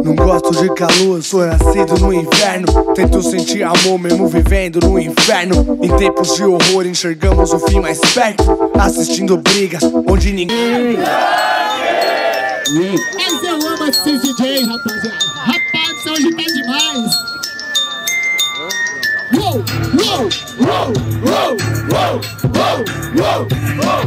Não gosto de calor, sou nascido no inverno. Tento sentir amor mesmo vivendo no inferno. Em tempos de horror enxergamos o fim mais perto, assistindo brigas onde ninguém... Mas eu amo esses DJ, rapaziada. Rapaz, hoje tá demais. Uou, uou, uou, uou, uou, uou, uou,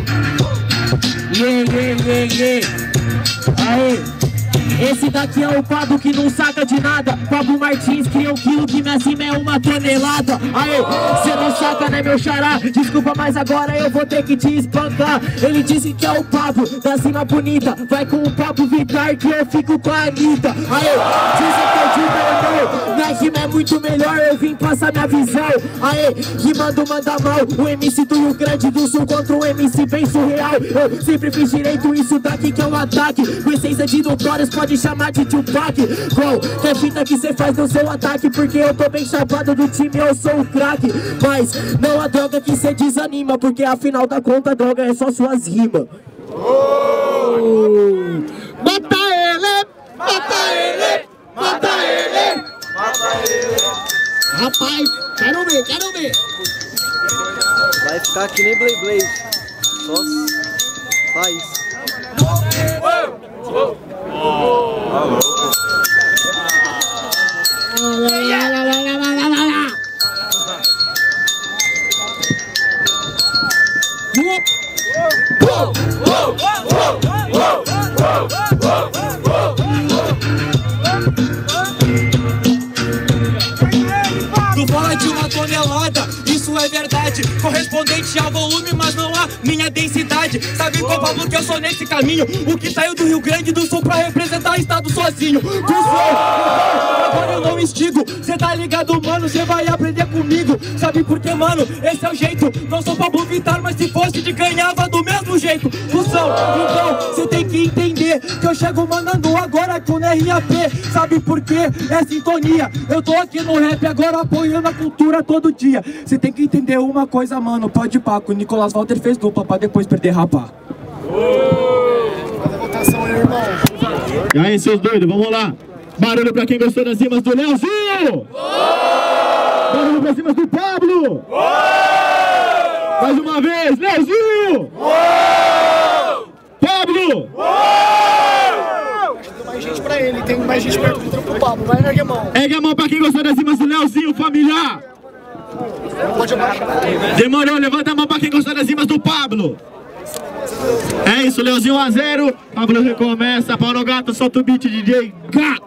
uou. Aê. Esse daqui é o Pablo que não saca de nada. Pablo Martins cria um quilo que minha cima é 1 tonelada. Aê, cê não saca, né, meu xará? Desculpa, mas agora eu vou ter que te espancar. Ele disse que é o Pablo da cima bonita. Vai com o Pablo Vittar que eu fico com a Anitta. Aê, desacredita ou não? Minha rima é muito melhor, eu vim passar minha visão. Aê, rimando manda mal. O MC do Rio Grande do Sul contra o MC bem surreal. Eu sempre fiz direito, isso daqui que é um ataque. Com essência de notórios, pode chamar de Tupac. Qual que é fita que cê faz no seu ataque? Porque eu tô bem chapado do time, eu sou o craque. Mas não a droga que cê desanima, porque afinal da conta a droga é só suas rimas. Mata ele! Mata ele! Mata ele! Mata ele! Rapaz, quero ver, quero ver! Vai ficar que nem Blade Blade. Só faz. Tu fala de 1 tonelada, isso é verdade, correspondente ao volume, mas não a minha densidade. Sabe qual Pablo que eu sou nesse caminho? O que saiu do Rio Grande do Sul pra representar o estado sozinho. Agora eu não estigo, cê tá ligado, mano, cê vai aprender comigo. Sabe por quê, mano? Esse é o jeito. Não sou Pablo Vittar, mas se fosse de ganhava do mesmo jeito. Função, então cê tem que entender que eu chego mandando agora com RAP. Sabe por quê? É sintonia. Eu tô aqui no rap agora apoiando a cultura todo dia. Cê tem que entender uma coisa, mano, pode pá, que o Nicolas Walter fez dupla pra depois perder rapá. E aí, seus doidos, vamos lá. Barulho pra quem gostou das rimas do Leozinho. Barulho pra rimas do Pablo. Mais uma vez, Leozinho. Pablo. Tem mais gente pra ele, tem mais gente perto do Pablo. Vai, ergue a mão. Ergue a mão pra quem gostou das rimas do Leozinho, familiar. Pode abaixar. Demorou, levanta a mão pra quem gostou das rimas do Pablo. É isso, Leozinho 1 a 0. Pablo recomeça. Paulo Gato, solta o beat, DJ. Gá!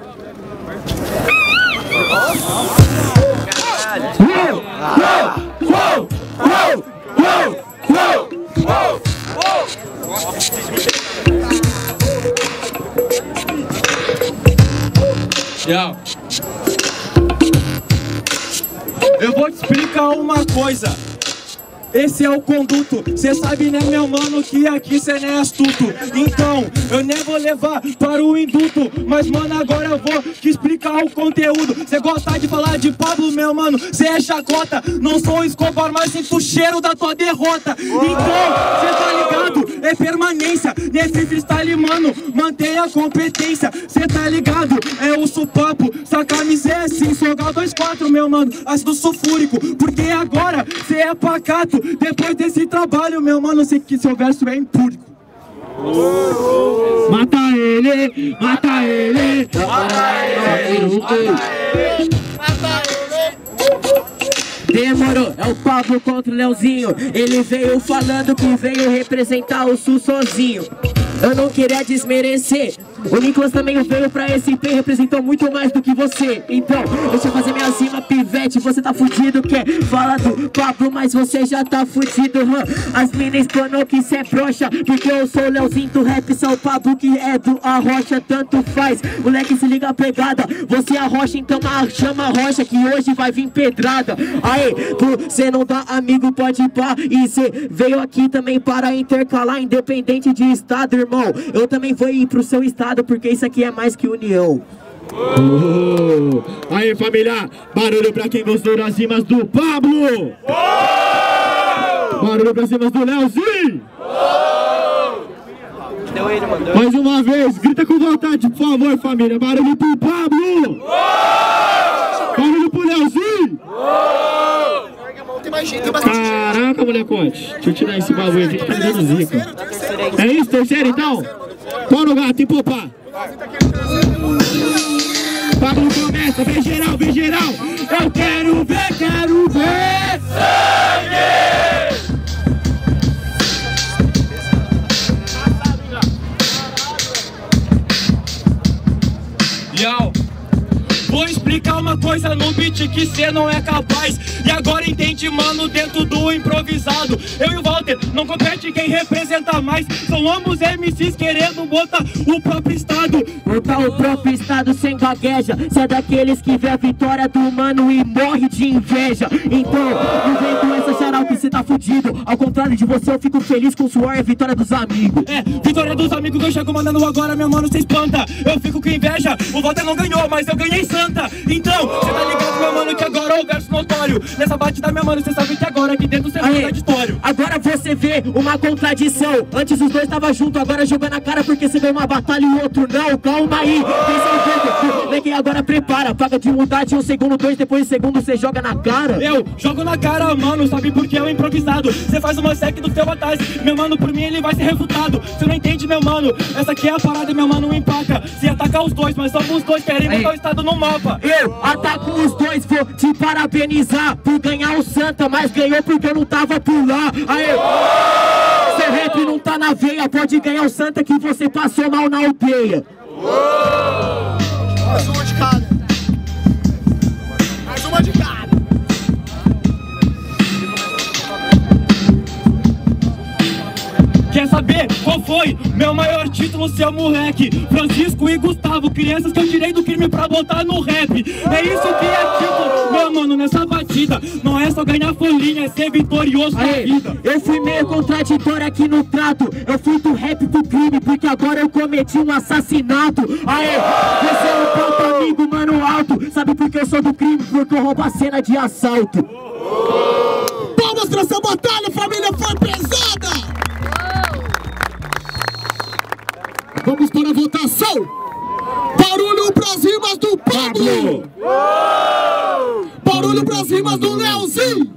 Eu vou te explicar uma coisa. Esse é o conduto, cê sabe, né, meu mano, que aqui cê não é astuto. Então, eu nem vou levar para o induto, mas, mano, agora eu vou te explicar o conteúdo. Cê gosta de falar de Pablo, meu mano, cê é chacota. Não sou o Escobar, mas sinto o cheiro da tua derrota. Então, cê tá ligado, é permanência. Nesse freestyle, mano, mantenha a competência. Cê tá ligado, é o supapo. Essa camisa é assim, sogar 2-4, meu mano, ácido sulfúrico. Porque agora cê é pacato. Depois desse trabalho, meu mano, sei que seu verso é impúdico. Mata ele, mata ele, mata ele, Mata ele. Demorou, é o Pablo contra o Leozinho. Ele veio falando que veio representar o Sul sozinho. Eu não queria desmerecer. O Nicolas também veio pra SP, representou muito mais do que você. Então, deixa eu fazer minha cima, pivete. Você tá fudido, quer falar do Pablo, mas você já tá fudido, As minas explanam que cê é broxa, porque eu sou o Leozinho do rap, sou o Pablo que é do Arrocha, tanto faz. Moleque, se liga a pegada. Você é a rocha, então chama a rocha, que hoje vai vir pedrada. Aê, você não dá amigo, pode ir pá. E cê veio aqui também para intercalar, independente de estado, irmão. Eu também vou ir pro seu estado, porque isso aqui é mais que união. Aí, família, barulho pra quem gostou das rimas do Pablo. Barulho pra rimas do Leozinho. Deu ele, mano. Mais uma vez, grita com vontade, por favor, família. Barulho pro Pablo! Barulho pro Leozinho! Caraca, molecote. Deixa eu tirar esse bagulho aqui que tá me dando zica. É isso, terceiro então? Pô no gato, hein, popá? Pablo começa, vem geral, vem geral. Eu quero ver sangue! Yo. Vou explicar uma coisa no beat que cê não é capaz. E agora entende, mano, dentro do improvisado. Eu e o Walter, não compete quem representa mais. São ambos MCs querendo botar o próprio estado. Botar o próprio estado sem gagueja. Cê é daqueles que vê a vitória do mano e morre de inveja. Então, não vem com essa xaral que cê tá fudido. Ao contrário de você, eu fico feliz com o suor e a vitória dos amigos. É, vitória dos amigos que eu chego mandando agora, meu mano, cê espanta. Eu fico com inveja, o Walter não ganhou, mas eu ganhei santa. Então, cê tá ligado, meu mano, que agora é o verso notório. Nessa batida, meu mano, cê sabe que agora aqui dentro cê é contraditório. Agora você vê uma contradição. Antes os dois tava junto, agora jogando a cara porque você ganhou uma batalha e o outro não. Calma aí, vem que agora prepara. Paga de humildade, um segundo, dois, depois segundo você joga na cara. Eu jogo na cara, mano, sabe por que é o improvisado. Cê faz uma sec do teu atrás, meu mano, por mim ele vai ser refutado. Cê não entende, meu mano, essa aqui é a parada, meu mano, empaca. Se atacar os dois, mas só os dois querem botar o estado no mapa. Eu ataco os dois, vou te parabenizar por ganhar o Santa, mas ganhou porque eu não tava por lá. Aê! Seu rap não tá na veia, pode ganhar o Santa que você passou mal na aldeia. Mais uma de cada. Mais uma de cada. Quer saber qual foi meu maior título, seu moleque? Francisco e Gustavo, crianças que eu tirei do crime pra botar no rap. É isso que é título, meu mano, nessa batida. Não é só ganhar folhinha, é ser vitorioso na vida. Eu fui meio contraditório aqui no trato. Eu fui do rap pro crime, porque agora eu cometi um assassinato. Aê, você é um próprio amigo, mano, alto. Sabe por que eu sou do crime? Porque eu roubo a cena de assalto. Palmas pra essa batalha, família, foi pesada! Vamos para a votação! Barulho pras rimas do Pablo! Barulho pras rimas do Leozinho!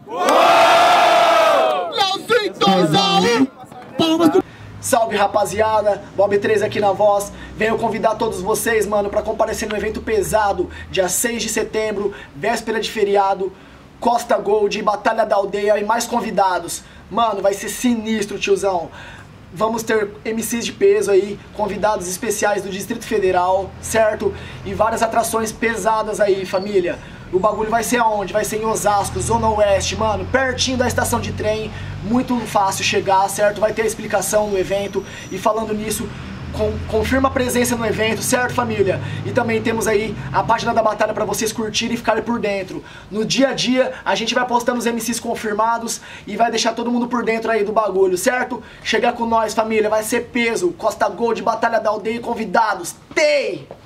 Leozinho 2-1! Palmas do... Salve, rapaziada, Bob 3 aqui na voz. Venho convidar todos vocês, mano, pra comparecer no evento pesado, dia 6 de setembro, véspera de feriado, Costa Gold, Batalha da Aldeia e mais convidados. Mano, vai ser sinistro, tiozão. Vamos ter MCs de peso aí, convidados especiais do Distrito Federal, certo? E várias atrações pesadas aí, família. O bagulho vai ser aonde? Vai ser em Osasco, Zona Oeste, mano, pertinho da estação de trem, muito fácil chegar, certo? Vai ter a explicação no evento. E falando nisso, confirma a presença no evento, certo, família? E também temos aí a página da batalha pra vocês curtirem e ficarem por dentro. No dia a dia, a gente vai postando os MCs confirmados e vai deixar todo mundo por dentro aí do bagulho, certo? Chegar com nós, família, vai ser peso. Costa Gold, Batalha da Aldeia e convidados. Tem!